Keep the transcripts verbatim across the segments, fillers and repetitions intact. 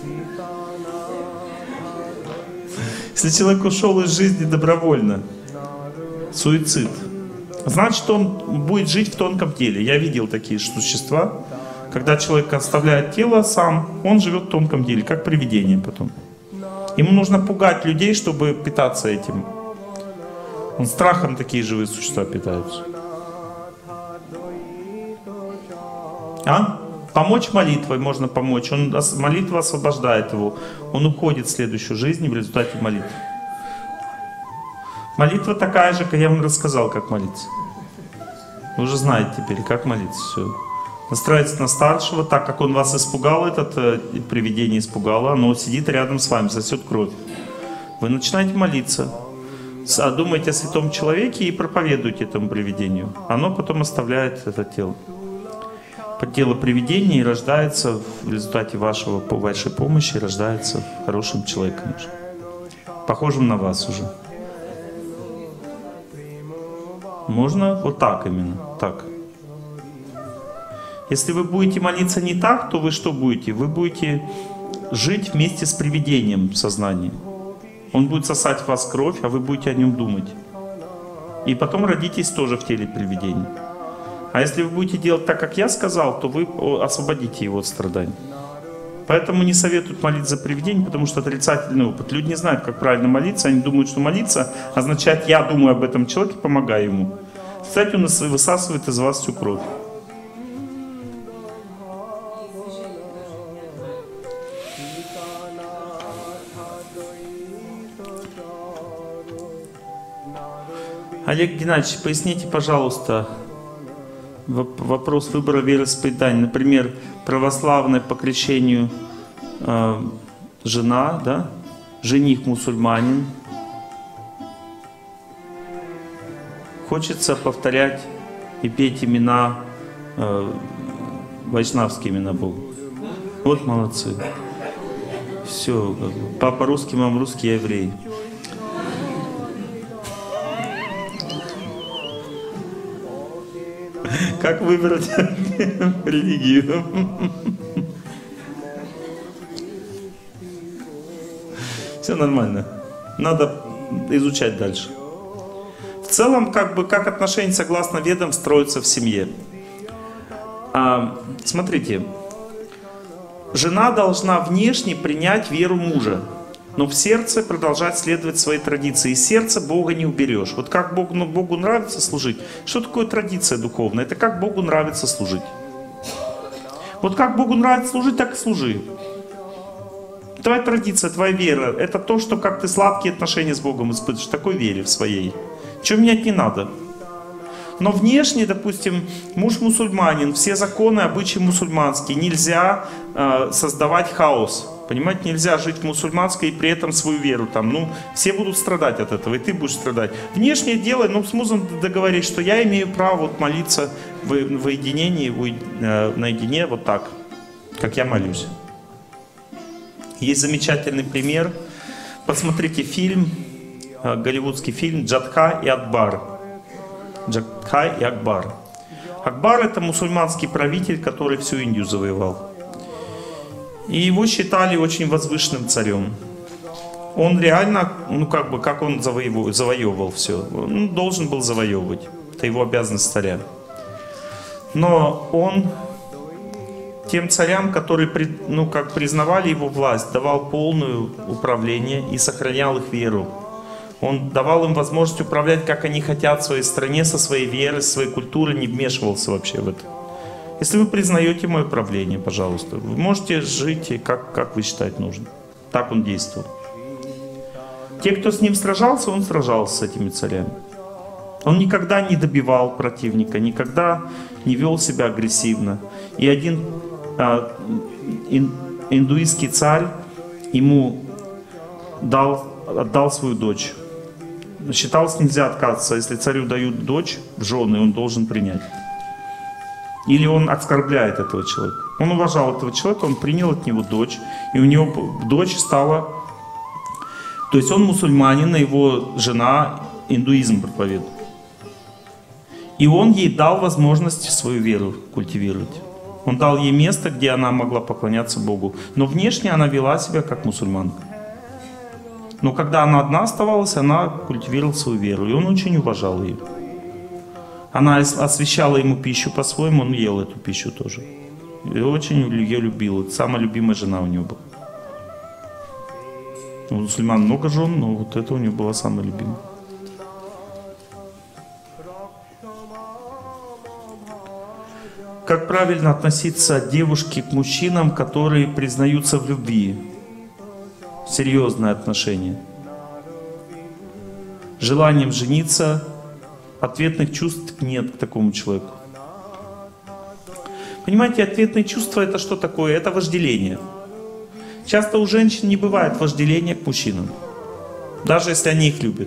Если человек ушел из жизни добровольно, суицид, значит, он будет жить в тонком теле. Я видел такие существа. Когда человек оставляет тело сам, он живет в тонком теле, как привидение потом. Ему нужно пугать людей, чтобы питаться этим. Он страхом такие живые существа питаются. А? Помочь молитвой можно помочь. Он, молитва освобождает его. Он уходит в следующую жизнь в результате молитвы. Молитва такая же, как я вам рассказал, как молиться. Вы уже знаете теперь, как молиться. Все. Настраивается на старшего, так как он вас испугал, этот э, привидение испугало, оно сидит рядом с вами, сосет кровь. Вы начинаете молиться, думаете о святом человеке и проповедуете этому привидению. Оно потом оставляет это тело. Тело привидения и рождается в результате вашего, вашей помощи, рождается хорошим человеком уже. Похожим на вас уже. Можно вот так именно, так. Если вы будете молиться не так, то вы что будете? Вы будете жить вместе с привидением в сознании. Он будет сосать в вас кровь, а вы будете о нем думать. И потом родитесь тоже в теле привидения. А если вы будете делать так, как я сказал, то вы освободите его от страданий. Поэтому не советуют молиться за привидение, потому что отрицательный опыт. Люди не знают, как правильно молиться. Они думают, что молиться означает, я думаю об этом человеке, помогаю ему. Кстати, он высасывает из вас всю кровь. Олег Геннадьевич, поясните, пожалуйста, вопрос выбора вероисповедания. Например, православная по крещению э, жена, да? Жених мусульманин. Хочется повторять и петь имена, э, вайшнавские имена Бога. Вот молодцы. Все, папа русский, мама русский, я еврей. Как выбрать религию? Все нормально. Надо изучать дальше. В целом, как бы, как отношения согласно ведам строятся в семье. А, смотрите, жена должна внешне принять веру мужа, но в сердце продолжать следовать своей традиции. Из сердца Бога не уберешь. Вот как Богу, ну, Богу нравится служить. Что такое традиция духовная? Это как Богу нравится служить. Вот как Богу нравится служить, так и служи. Твоя традиция, твоя вера, это то, что как ты сладкие отношения с Богом испытываешь, такой вере в своей. Чего менять не надо. Но внешне, допустим, муж мусульманин, все законы, обычаи мусульманские, нельзя э, создавать хаос. Понимаете, нельзя жить в мусульманской и при этом свою веру там. Ну, все будут страдать от этого, и ты будешь страдать. Внешнее дело, ну, с мужем договорись, что я имею право вот молиться в, в уединении, в, э, наедине, вот так, как я молюсь. Есть замечательный пример. Посмотрите фильм, э, голливудский фильм «Джадха и Акбар». Джадха и Акбар. Акбар — это мусульманский правитель, который всю Индию завоевал. И его считали очень возвышенным царем. Он реально, ну как бы, как он завоевывал, завоевывал все. Он должен был завоевывать. Это его обязанность царя. Но он тем царям, которые, ну как, признавали его власть, давал полное управление и сохранял их веру. Он давал им возможность управлять, как они хотят в своей стране, со своей верой, со своей культурой, не вмешивался вообще в это. Если вы признаете мое правление, пожалуйста, вы можете жить, как, как вы считаете нужно. Так он действовал. Те, кто с ним сражался, он сражался с этими царями. Он никогда не добивал противника, никогда не вел себя агрессивно. И один а, ин, индуистский царь ему дал, отдал свою дочь. Считалось, нельзя отказаться. Если царю дают дочь в жены, он должен принять. Или он оскорбляет этого человека. Он уважал этого человека, он принял от него дочь. И у него дочь стала... То есть он мусульманин, а его жена индуизм проповедует. И он ей дал возможность свою веру культивировать. Он дал ей место, где она могла поклоняться Богу. Но внешне она вела себя как мусульманка. Но когда она одна оставалась, она культивировала свою веру. И он очень уважал ее. Она освещала ему пищу по-своему, он ел эту пищу тоже. И очень ее любил. Самая любимая жена у него была. У мусульман много жен, но вот это у него была самая любимая. Как правильно относиться девушке к мужчинам, которые признаются в любви? Серьезное отношение. Желанием жениться, ответных чувств нет к такому человеку. Понимаете, ответные чувства — это что такое? Это вожделение. Часто у женщин не бывает вожделения к мужчинам, даже если они их любят.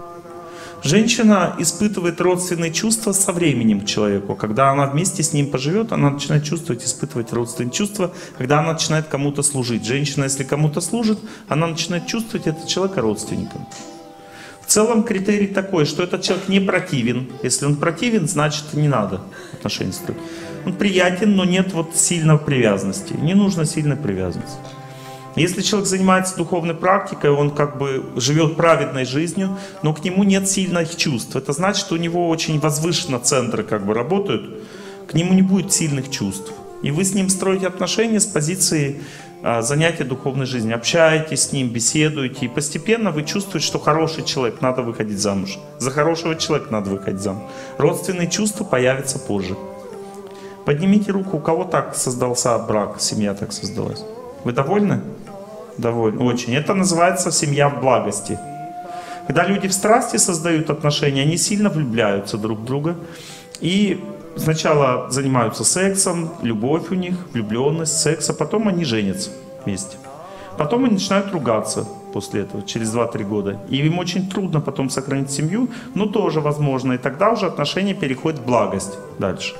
Женщина испытывает родственные чувства со временем к человеку. Когда она вместе с ним поживет, она начинает чувствовать, испытывать родственные чувства, когда она начинает кому-то служить. Женщина, если кому-то служит, она начинает чувствовать этого человека родственником. В целом критерий такой, что этот человек не противен. Если он противен, значит не надо отношения строить. Он приятен, но нет вот сильной привязанности. Не нужно сильной привязанности. Если человек занимается духовной практикой, он как бы живет праведной жизнью, но к нему нет сильных чувств. Это значит, что у него очень возвышенно центры как бы работают, к нему не будет сильных чувств. И вы с ним строите отношения с позиции а, занятия духовной жизнью. Общаетесь с ним, беседуете, и постепенно вы чувствуете, что хороший человек, надо выходить замуж. За хорошего человека надо выходить замуж. Родственные чувства появятся позже. Поднимите руку, у кого так создался брак, семья так создалась. Вы довольны? Довольны. Очень. Это называется семья в благости. Когда люди в страсти создают отношения, они сильно влюбляются друг в друга. И сначала занимаются сексом, любовь у них, влюбленность, секс, а потом они женятся вместе. Потом они начинают ругаться после этого, через два-три года. И им очень трудно потом сохранить семью, но тоже возможно. И тогда уже отношения переходят в благость дальше.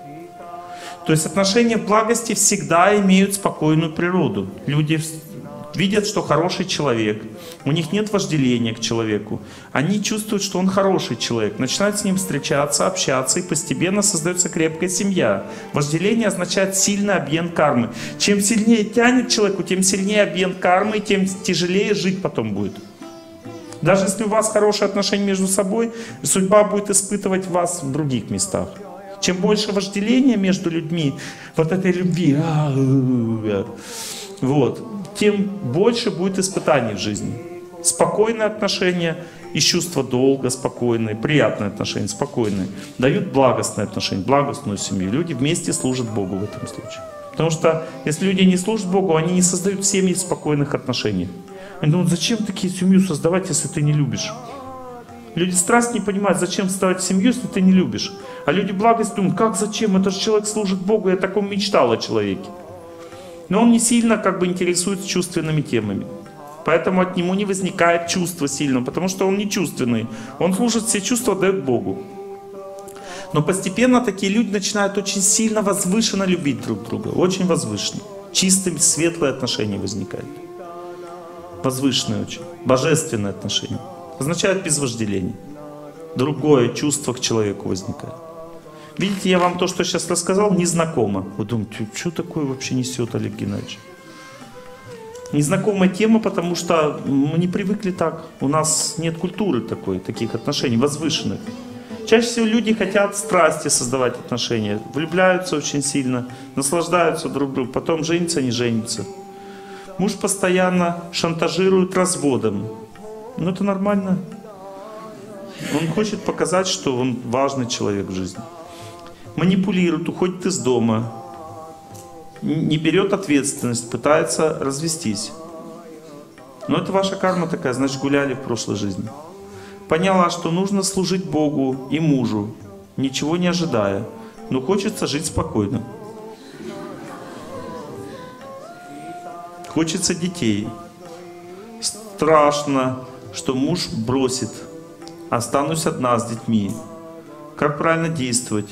То есть отношения в благости всегда имеют спокойную природу. Люди видят, что хороший человек, у них нет вожделения к человеку. Они чувствуют, что он хороший человек, начинают с ним встречаться, общаться, и постепенно создается крепкая семья. Вожделение означает сильный объем кармы. Чем сильнее тянет человеку, тем сильнее объем кармы, и тем тяжелее жить потом будет. Даже если у вас хорошие отношения между собой, судьба будет испытывать вас в других местах. Чем больше вожделения между людьми, вот этой любви, вот, тем больше будет испытаний в жизни. Спокойные отношения и чувство долга, спокойные, приятные отношения, спокойные, дают благостные отношения, благостную семью. Люди вместе служат Богу в этом случае. Потому что если люди не служат Богу, они не создают семьи спокойных отношений. Они думают, зачем такие семью создавать, если ты не любишь? Люди страсть не понимают, зачем создавать семью, если ты не любишь. А люди благость думают, как зачем, это же человек служит Богу, я о таком мечтал о человеке. Но он не сильно как бы интересуется чувственными темами. Поэтому от него не возникает чувства сильного, потому что он не чувственный. Он служит, все чувства дает Богу. Но постепенно такие люди начинают очень сильно возвышенно любить друг друга. Очень возвышенно. Чистые, светлые отношения возникают. Возвышенные очень. Божественные отношения. Означает без вожделения. Другое чувство к человеку возникает. Видите, я вам то, что сейчас рассказал, незнакомо. Вы думаете, что такое вообще несет Олег Геннадьевич? Незнакомая тема, потому что мы не привыкли так. У нас нет культуры такой, таких отношений, возвышенных. Чаще всего люди хотят страсти создавать отношения. Влюбляются очень сильно, наслаждаются друг другом, потом женятся, не женятся. Муж постоянно шантажирует разводом. Ну это нормально. Он хочет показать, что он важный человек в жизни. Манипулирует, уходит из дома. Не берет ответственность, пытается развестись. Но это ваша карма такая, значит гуляли в прошлой жизни. Поняла, что нужно служить Богу и мужу, ничего не ожидая. Но хочется жить спокойно. Хочется детей. Страшно, что муж бросит. Останусь одна с детьми. Как правильно действовать?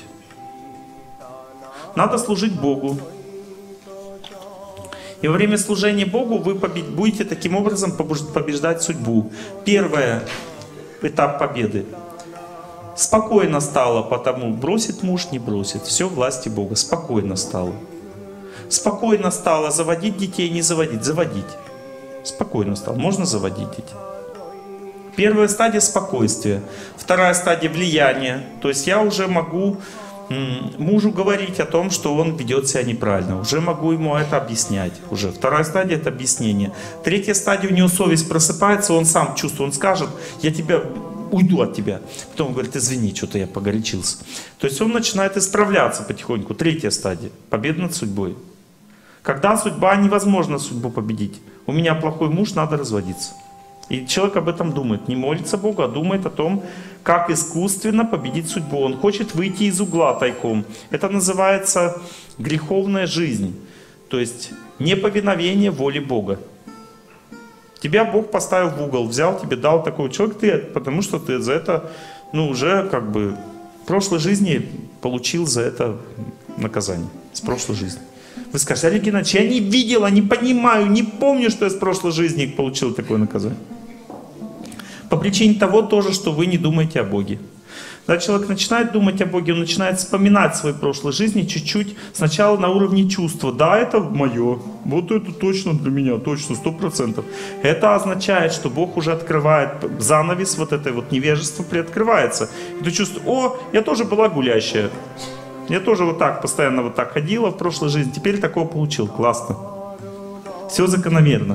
Надо служить Богу. И во время служения Богу вы будете таким образом побеждать судьбу. Первый этап победы. Спокойно стало, потому бросит муж, не бросит. Все в власти Бога. Спокойно стало. Спокойно стало заводить детей, не заводить. Заводить. Спокойно стало. Можно заводить детей. Первая стадия спокойствия. Вторая стадия влияния. То есть я уже могу мужу говорить о том, что он ведет себя неправильно. Уже могу ему это объяснять. Уже вторая стадия — это объяснение. Третья стадия — у него совесть просыпается, он сам чувствует, он скажет: я тебя, уйду от тебя. Потом он говорит: извини, что-то я погорячился. То есть он начинает исправляться потихоньку. Третья стадия — победа над судьбой. Когда судьба, невозможно судьбу победить. У меня плохой муж, надо разводиться. И человек об этом думает. Не молится Богу, а думает о том, как искусственно победить судьбу. Он хочет выйти из угла тайком. Это называется греховная жизнь. То есть неповиновение воле Бога. Тебя Бог поставил в угол, взял тебе, дал такой человек, ты, потому что ты за это, ну, уже как бы в прошлой жизни получил за это наказание. С прошлой жизни. Вы скажете: Олег Геннадьевич, я не видела, не понимаю, не помню, что я с прошлой жизни получил такое наказание. По причине того тоже, что вы не думаете о Боге. Когда человек начинает думать о Боге, он начинает вспоминать свои прошлые жизни чуть-чуть, сначала на уровне чувства. Да, это мое, вот это точно для меня, точно, сто процентов. Это означает, что Бог уже открывает занавес, вот это вот невежество приоткрывается. И ты чувствуешь: о, я тоже была гулящая. Я тоже вот так, постоянно вот так ходила в прошлой жизни, теперь такого получил, классно. Все закономерно.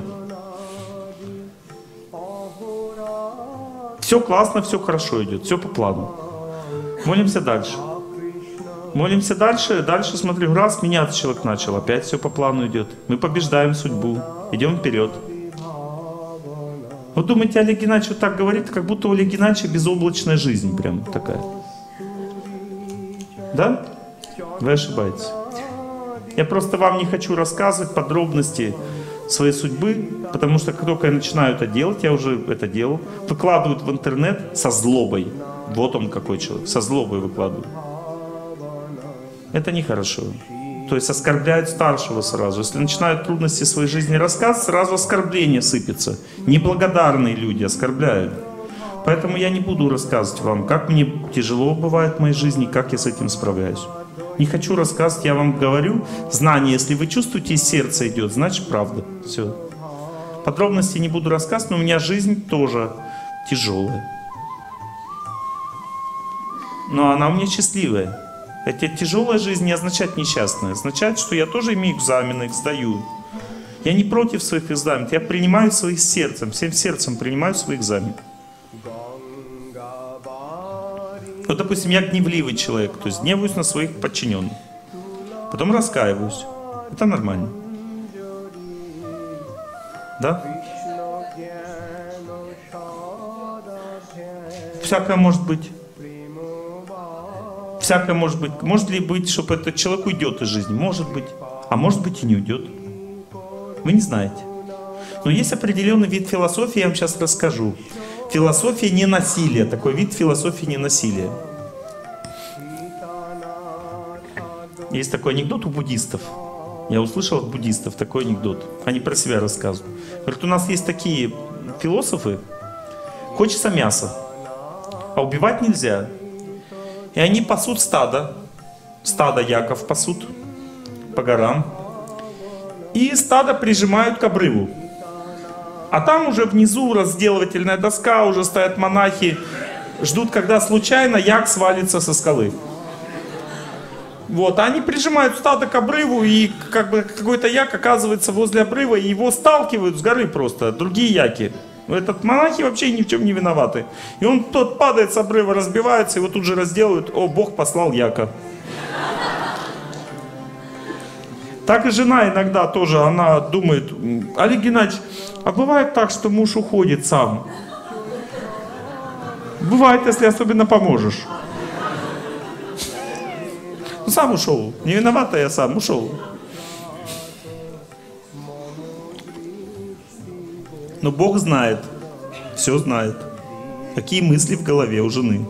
Все классно, все хорошо идет, все по плану. Молимся дальше. Молимся дальше, дальше смотрим, раз, меняться человек начал, опять все по плану идет. Мы побеждаем судьбу, идем вперед. Вот думаете, Олег Геннадьевич вот так говорит, как будто у Олега Геннадьевича безоблачная жизнь прям такая. Да? Вы ошибаетесь. Я просто вам не хочу рассказывать подробности своей судьбы, потому что как только я начинаю это делать, я уже это делал, выкладывают в интернет со злобой. Вот он какой человек, со злобой выкладывают. Это нехорошо. То есть оскорбляют старшего сразу. Если начинают трудности своей жизни рассказывать, сразу оскорбление сыпется. Неблагодарные люди оскорбляют. Поэтому я не буду рассказывать вам, как мне тяжело бывает в моей жизни, как я с этим справляюсь. Не хочу рассказывать, я вам говорю, знание, если вы чувствуете, из сердца идет, значит правда. Все. Подробностей не буду рассказывать, но у меня жизнь тоже тяжелая. Но она у меня счастливая. Эта тяжелая жизнь не означает несчастная, означает, что я тоже имею экзамены, их сдаю. Я не против своих экзаменов, я принимаю своих сердцем, всем сердцем принимаю свои экзамены. Вот, допустим, я гневливый человек, то есть гневаюсь на своих подчиненных. Потом раскаиваюсь. Это нормально. Да? Всякое может быть. Всякое может быть. Может ли быть, чтобы этот человек уйдет из жизни? Может быть. А может быть и не уйдет. Вы не знаете. Но есть определенный вид философии, я вам сейчас расскажу. Философия ненасилия. Такой вид философии ненасилия. Есть такой анекдот у буддистов. Я услышал от буддистов такой анекдот. Они про себя рассказывают. Говорят, у нас есть такие философы. Хочется мяса, а убивать нельзя. И они пасут стадо. Стадо яков пасут по горам. И стадо прижимают к обрыву. А там уже внизу разделывательная доска, уже стоят монахи, ждут, когда случайно як свалится со скалы. Вот, они прижимают стадо к обрыву, и как бы какой-то як оказывается возле обрыва, и его сталкивают с горы просто, другие яки. Этот монахи вообще ни в чем не виноваты. И он тот падает с обрыва, разбивается, его тут же разделывают. О, Бог послал яка. Так и жена иногда тоже, она думает: Олег Геннадьевич, а бывает так, что муж уходит сам? Бывает, если особенно поможешь. Ну, сам ушел. Не виновата, я сам ушел. Но Бог знает, все знает. Какие мысли в голове у жены.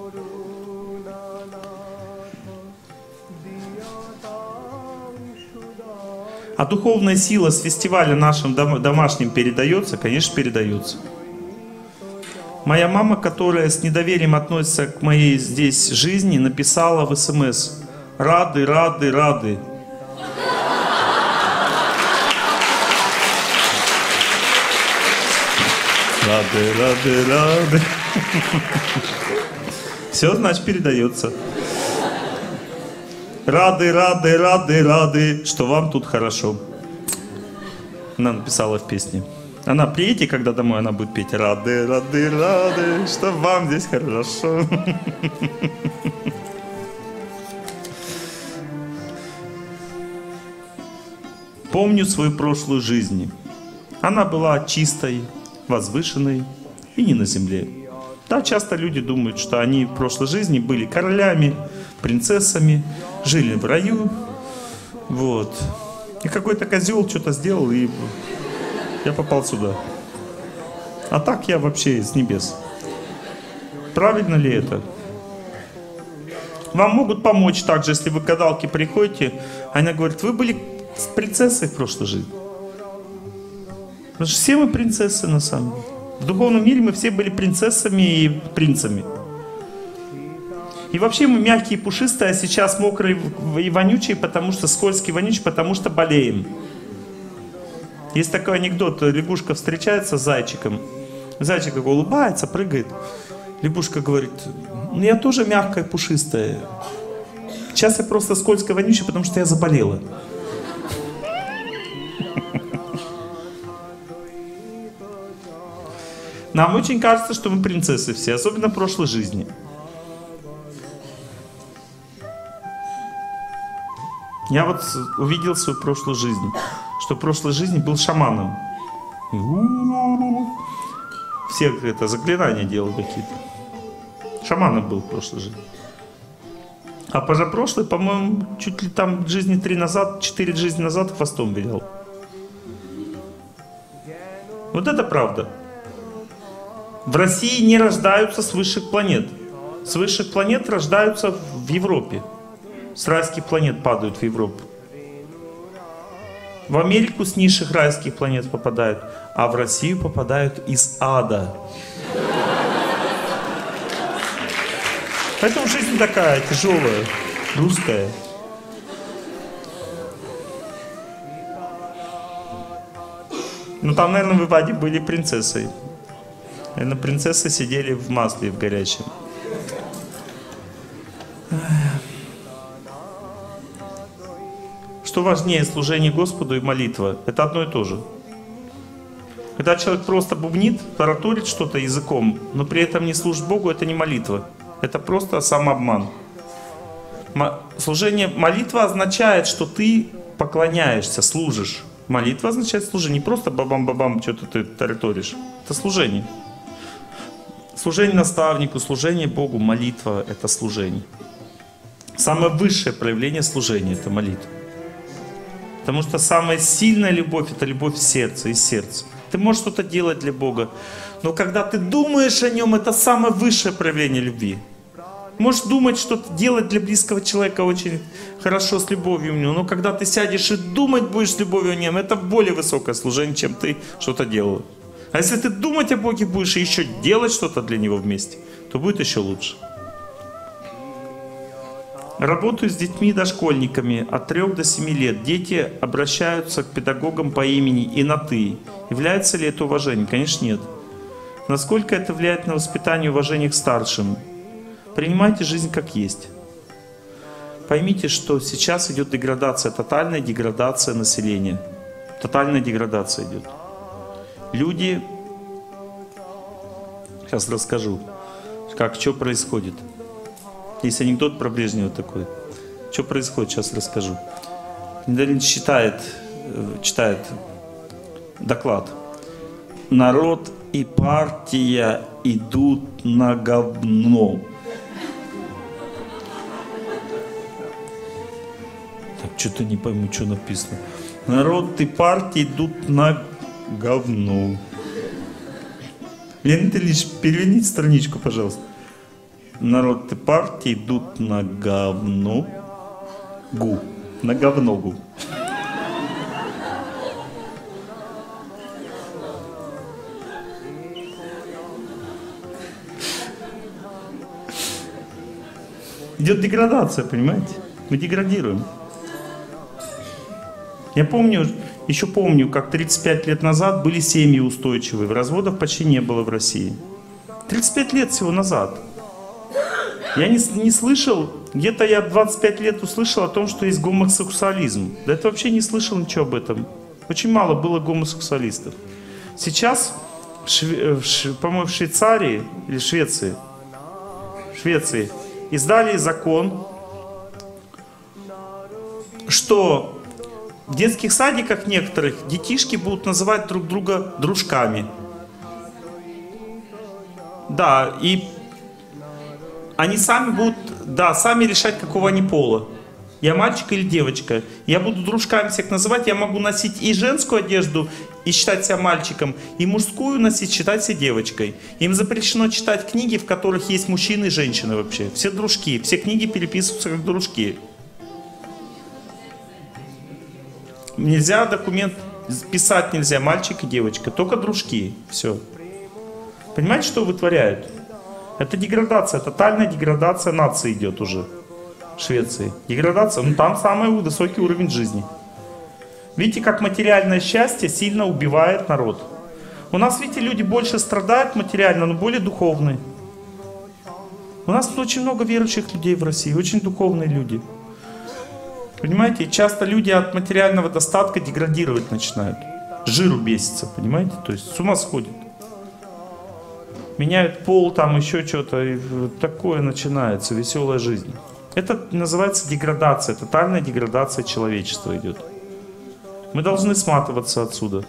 А духовная сила с фестиваля нашим домашним передается? Конечно, передается. Моя мама, которая с недоверием относится к моей здесь жизни, написала в СМС: «Рады, рады, рады». Рады, рады, рады. Все, значит, передается. Рады, рады, рады, рады, что вам тут хорошо. Она написала в песне. Она приедете, когда домой, она будет петь: рады, рады, рады, что вам здесь хорошо. Помню свою прошлую жизнь. Она была чистой, возвышенной и не на земле. Да, часто люди думают, что они в прошлой жизни были королями, принцессами, жили в раю. Вот. И какой-то козел что-то сделал, и я попал сюда. А так я вообще с небес. Правильно ли это? Вам могут помочь также, если вы к гадалке приходите. Она говорит: вы были принцессой в прошлой жизни. Потому что все мы принцессы на самом деле. В духовном мире мы все были принцессами и принцами. И вообще мы мягкие и пушистые, а сейчас мокрые и вонючие, потому что скользкие и вонючие, потому что болеем. Есть такой анекдот: лягушка встречается с зайчиком. Зайчик улыбается, прыгает. Лягушка говорит: ну я тоже мягкая, пушистая. Сейчас я просто скользкая, вонючая, потому что я заболела. Нам очень кажется, что мы принцессы все, особенно в прошлой жизни. Я вот увидел свою прошлую жизнь, что в прошлой жизни был шаманом. Все это заклинания делал какие-то. Шаманом был в прошлой жизни. А позапрошлой, по-моему, чуть ли там жизни три назад, четыре жизни назад хвостом вилял. Вот это правда. В России не рождаются с высших планет. С высших планет рождаются в Европе. С райских планет падают в Европу. В Америку с низших райских планет попадают, а в Россию попадают из ада. Поэтому жизнь такая тяжелая, русская. Ну там, наверное, вы в аде были принцессой. Наверное, принцессы сидели в масле в горячем. Что важнее, служение Господу и молитва? Это одно и то же. Когда человек просто бубнит, тараторит что-то языком, но при этом не служит Богу, это не молитва. Это просто самообман. Служение, молитва означает, что ты поклоняешься, служишь. Молитва означает служение. Не просто бабам-бабам, что-то ты тараторишь. Это служение. Служение наставнику, служение Богу, молитва — это служение. Самое высшее проявление служения — это молитва. Потому что самая сильная любовь — это любовь в сердце, из сердца. Ты можешь что-то делать для Бога, но когда ты думаешь о Нем, это самое высшее проявление любви. Можешь думать, что-то делать для близкого человека очень хорошо, с любовью в Него, но когда ты сядешь и думать будешь с любовью о Нем, это более высокое служение, чем ты что-то делал. А если ты думать о Боге будешь и еще делать что-то для Него вместе, то будет еще лучше. Работаю с детьми дошкольниками от трёх до семи лет. Дети обращаются к педагогам по имени и на «ты». Является ли это уважением? Конечно, нет. Насколько это влияет на воспитание и уважение к старшим? Принимайте жизнь как есть. Поймите, что сейчас идет деградация, тотальная деградация населения. Тотальная деградация идет. Люди, сейчас расскажу, как, что происходит. Есть анекдот про Брежнева такой. Что происходит, сейчас расскажу. Недавно читает, читает доклад. Народ и партия идут на говно. Так, что-то не пойму, что написано. Народ и партия идут на говно. Леонид Ильич, переверните страничку, пожалуйста. Народ и партии идут на говно. Гу. На говногу. Идет деградация, понимаете? Мы деградируем. Я помню, еще помню, как тридцать пять лет назад были семьи устойчивые, разводов почти не было в России. тридцать пять лет всего назад. Я не, не слышал, где-то я двадцать пять лет услышал о том, что есть гомосексуализм. Да это вообще не слышал ничего об этом. Очень мало было гомосексуалистов. Сейчас, по-моему, в Швейцарии или Швеции, Швеции издали закон, что в детских садиках некоторых детишки будут называть друг друга дружками. Да, и они сами будут, да, сами решать, какого они пола. Я мальчик или девочка. Я буду дружками всех называть. Я могу носить и женскую одежду, и считать себя мальчиком, и мужскую носить, считать себя девочкой. Им запрещено читать книги, в которых есть мужчины и женщины вообще. Все дружки. Все книги переписываются как дружки. Нельзя документ писать, нельзя мальчик и девочка. Только дружки. Все. Понимаете, что вытворяют? Это деградация, тотальная деградация нации идет уже. В Швеции. Деградация, ну там самый высокий уровень жизни. Видите, как материальное счастье сильно убивает народ. У нас, видите, люди больше страдают материально, но более духовные. У нас очень много верующих людей в России, очень духовные люди. Понимаете, и часто люди от материального достатка деградировать начинают. Жиру бесится, понимаете, то есть с ума сходит. Меняют пол, там еще что-то, и такое начинается, веселая жизнь. Это называется деградация, тотальная деградация человечества идет. Мы должны сматываться отсюда.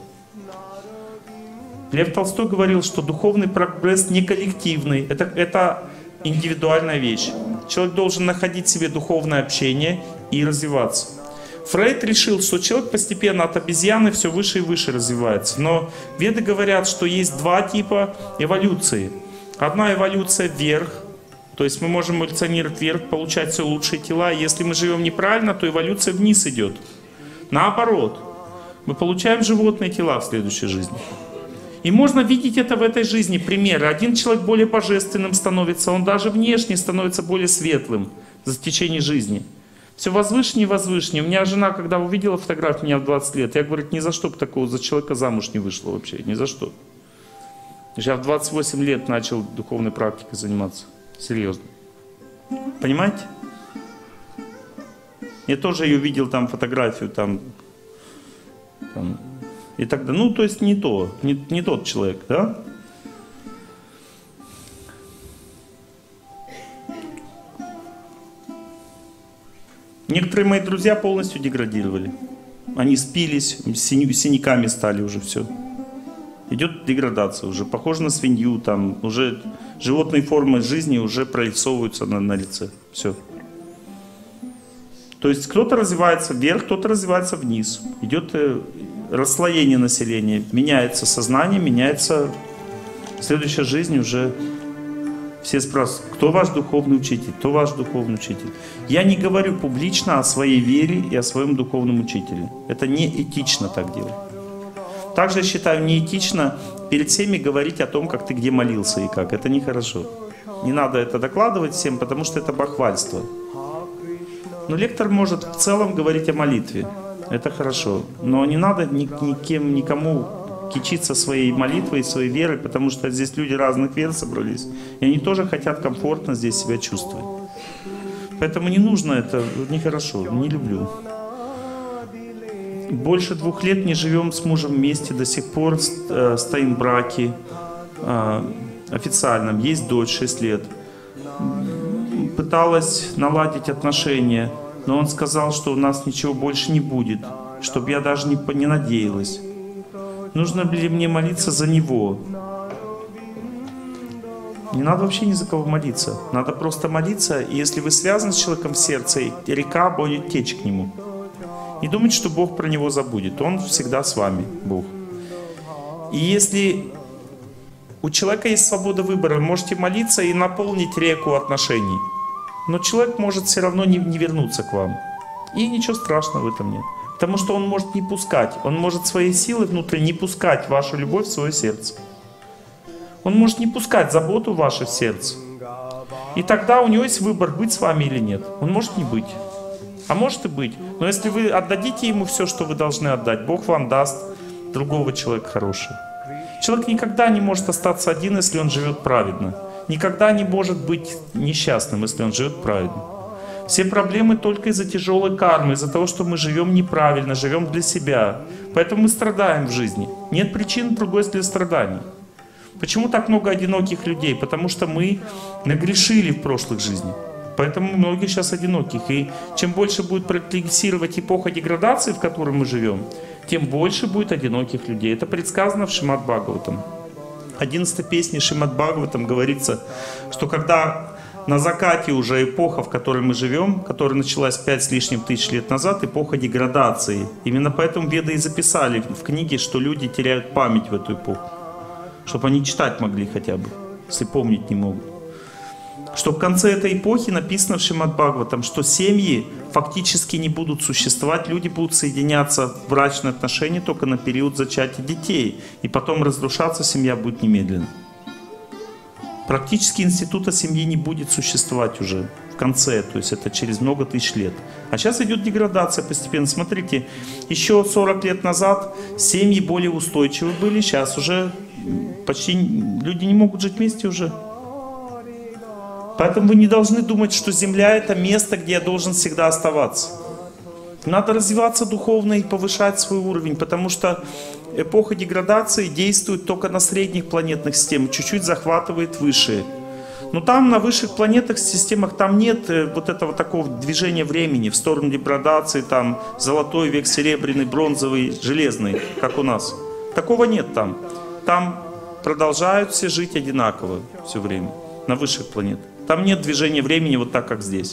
Лев Толстой говорил, что духовный прогресс не коллективный, это, это индивидуальная вещь. Человек должен находить себе духовное общение и развиваться. Фрейд решил, что человек постепенно от обезьяны все выше и выше развивается. Но веды говорят, что есть два типа эволюции. Одна эволюция вверх, то есть мы можем эволюционировать вверх, получать все лучшие тела. Если мы живем неправильно, то эволюция вниз идет. Наоборот, мы получаем животные тела в следующей жизни. И можно видеть это в этой жизни. Примеры. Один человек более божественным становится, он даже внешне становится более светлым за течение жизни. Все возвышеннее и возвышеннее. У меня жена, когда увидела фотографию меня в двадцать лет, я говорю, ни за что бы такого за человека замуж не вышла вообще, ни за что. Я в двадцать восемь лет начал духовной практикой заниматься. Серьезно. Понимаете? Я тоже ее видел, там, фотографию, там, там, и тогда, ну, то есть не то, не, не тот человек, да? Некоторые мои друзья полностью деградировали. Они спились, синяками стали уже все. Идет деградация уже, похоже на свинью, там уже животные формы жизни уже прорисовываются на, на лице. Все. То есть кто-то развивается вверх, кто-то развивается вниз. Идет расслоение населения, меняется сознание, меняется следующая жизнь уже. Все спрашивают, кто ваш духовный учитель, кто ваш духовный учитель. Я не говорю публично о своей вере и о своем духовном учителе. Это не этично так делать. Также я считаю неэтично перед всеми говорить о том, как ты где молился и как. Это нехорошо. Не надо это докладывать всем, потому что это бахвальство. Но лектор может в целом говорить о молитве. Это хорошо. Но не надо ни, никем, никому кичиться своей молитвой, своей верой, потому что здесь люди разных вер собрались. И они тоже хотят комфортно здесь себя чувствовать. Поэтому не нужно это, нехорошо, не люблю. Больше двух лет не живем с мужем вместе, до сих пор э, стоим в браке э, официальном, есть дочь шесть лет. Пыталась наладить отношения, но он сказал, что у нас ничего больше не будет, чтобы я даже не, не надеялась. Нужно ли мне молиться за него? Не надо вообще ни за кого молиться. Надо просто молиться, и если вы связаны с человеком в сердце, река будет течь к нему. Не думайте, что Бог про него забудет. Он всегда с вами, Бог. И если у человека есть свобода выбора, вы можете молиться и наполнить реку отношений. Но человек может все равно не, не вернуться к вам. И ничего страшного в этом нет. Потому что он может не пускать. Он может своей силой внутри не пускать вашу любовь в свое сердце. Он может не пускать заботу в ваше сердце. И тогда у него есть выбор, быть с вами или нет. Он может не быть. А может и быть. Но если вы отдадите ему все, что вы должны отдать, Бог вам даст другого человека хорошего. Человек никогда не может остаться один, если он живет праведно. Никогда не может быть несчастным, если он живет праведно. Все проблемы только из-за тяжелой кармы, из-за того, что мы живем неправильно, живем для себя. Поэтому мы страдаем в жизни. Нет причин другой для страданий. Почему так много одиноких людей? Потому что мы нагрешили в прошлых жизнях. Поэтому многие сейчас одиноких. И чем больше будет прогрессировать эпоха деградации, в которой мы живем, тем больше будет одиноких людей. Это предсказано в Шримад Бхагаватам. В одиннадцатой песне Шримад Бхагаватам говорится, что когда на закате уже эпоха, в которой мы живем, которая началась пять с лишним тысяч лет назад, эпоха деградации. Именно поэтому Веды и записали в книге, что люди теряют память в эту эпоху. Чтобы они читать могли хотя бы, если помнить не могут. Что в конце этой эпохи написано в Шримад Бхагаватам, что семьи фактически не будут существовать, люди будут соединяться в брачные отношения только на период зачатия детей, и потом разрушаться семья будет немедленно. Практически института семьи не будет существовать уже в конце, то есть это через много тысяч лет. А сейчас идет деградация постепенно. Смотрите, еще сорок лет назад семьи более устойчивы были, сейчас уже почти люди не могут жить вместе уже. Поэтому вы не должны думать, что Земля — это место, где я должен всегда оставаться. Надо развиваться духовно и повышать свой уровень, потому что эпоха деградации действует только на средних планетных системах, чуть-чуть захватывает высшие. Но там, на высших планетах, системах, там нет вот этого такого движения времени в сторону деградации, там золотой век, серебряный, бронзовый, железный, как у нас. Такого нет там. Там продолжают все жить одинаково все время, на высших планетах. Там нет движения времени вот так, как здесь.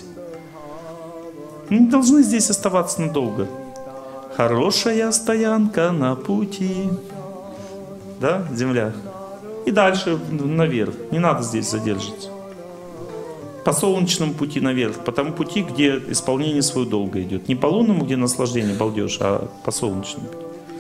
Мы не должны здесь оставаться надолго. Хорошая стоянка на пути. Да, Земля. И дальше наверх. Не надо здесь задерживаться. По солнечному пути наверх. По тому пути, где исполнение своего долга идет. Не по лунному, где наслаждение, балдеж, а по солнечному.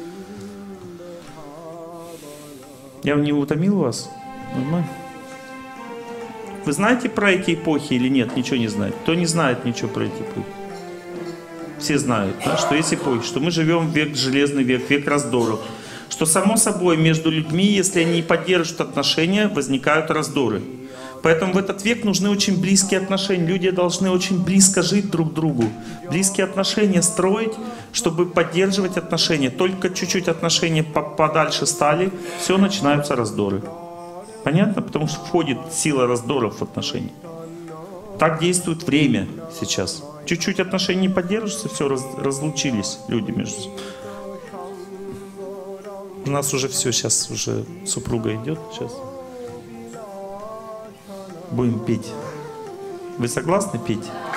Я не утомил вас? Нормально? Вы знаете про эти эпохи или нет? Ничего не знаете. Кто не знает ничего про эти эпохи? Все знают, да, что есть эпохи, что мы живем в век, железный век, век раздоров. Что само собой между людьми, если они не поддерживают отношения, возникают раздоры. Поэтому в этот век нужны очень близкие отношения. Люди должны очень близко жить друг к другу. Близкие отношения строить, чтобы поддерживать отношения. Только чуть-чуть отношения подальше стали, все, начинаются раздоры. Понятно? Потому что входит сила раздоров в отношения. Так действует время сейчас. Чуть-чуть отношения не поддерживаются, все, раз, разлучились люди между собой. У нас уже все, сейчас уже супруга идет. Сейчас будем петь. Вы согласны петь?